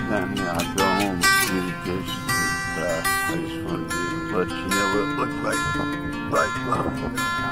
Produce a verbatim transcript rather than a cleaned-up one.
Then yeah, I'd go home and do the dishes. And, uh, I just wanted to let you know what it looked like right now.